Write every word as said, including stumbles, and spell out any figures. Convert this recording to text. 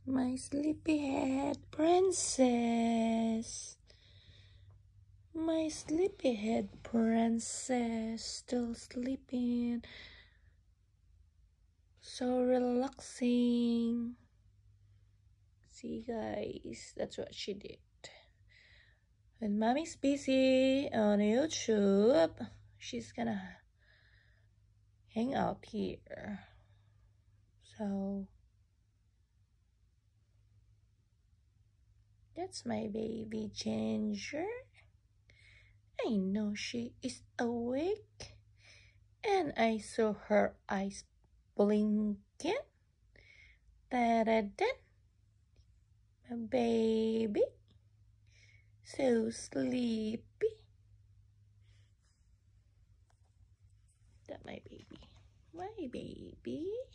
My sleepyhead princess. My sleepyhead princess still sleeping. So relaxing. See guys, that's what she did. When mommy's busy on YouTube, she's gonna hang out here. So that's my baby Ginger. I know she is awake, and I saw her eyes blinking. Da-da-da. My baby, so sleepy. That my baby, my baby.